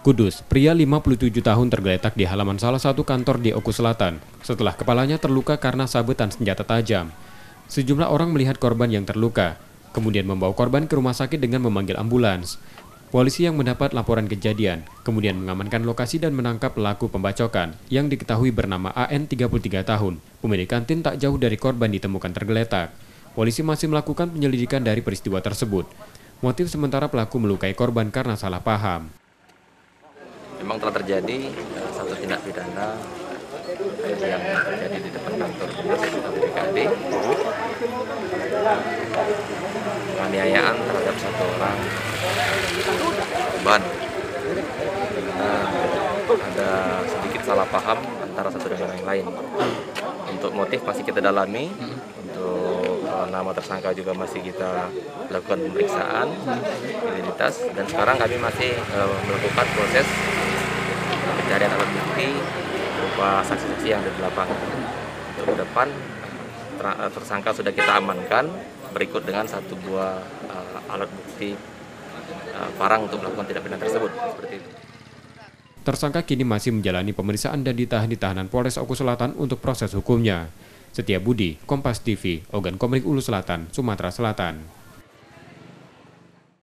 Kudus, pria 57 tahun tergeletak di halaman salah satu kantor di Oku Selatan setelah kepalanya terluka karena sabetan senjata tajam. Sejumlah orang melihat korban yang terluka, kemudian membawa korban ke rumah sakit dengan memanggil ambulans. Polisi yang mendapat laporan kejadian kemudian mengamankan lokasi dan menangkap pelaku pembacokan yang diketahui bernama AN 33 tahun. Pemilik kantin tak jauh dari korban ditemukan tergeletak. Polisi masih melakukan penyelidikan dari peristiwa tersebut. Motif sementara pelaku melukai korban karena salah paham. Memang telah terjadi satu tindak pidana yang terjadi di depan kantor BPKD, penganiayaan terhadap satu orang korban. Ada sedikit salah paham antara satu dengan yang lain. Untuk motif masih kita dalami, untuk nama tersangka juga masih kita lakukan pemeriksaan identitas, dan sekarang kami masih melakukan proses pencarian alat bukti berupa saksi-saksi yang ada di lapangan. Untuk ke depan, tersangka sudah kita amankan berikut dengan satu buah alat bukti parang untuk melakukan tindak pidana tersebut. Seperti itu. Tersangka kini masih menjalani pemeriksaan dan ditahan di tahanan Polres Oku Selatan untuk proses hukumnya. Setia Budi, Kompas TV, Ogan Komering Ulu Selatan, Sumatera Selatan.